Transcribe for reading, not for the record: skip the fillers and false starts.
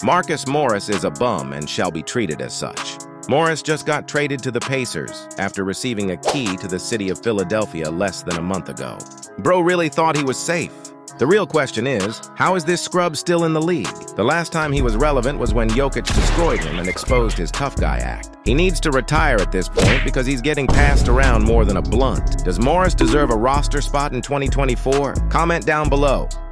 Marcus Morris is a bum and shall be treated as such. Morris just got traded to the Pacers after receiving a key to the city of Philadelphia less than a month ago. Bro really thought he was safe. The real question is, how is this scrub still in the league? The last time he was relevant was when Jokic destroyed him and exposed his tough guy act. He needs to retire at this point because he's getting passed around more than a blunt. Does Morris deserve a roster spot in 2024? Comment down below.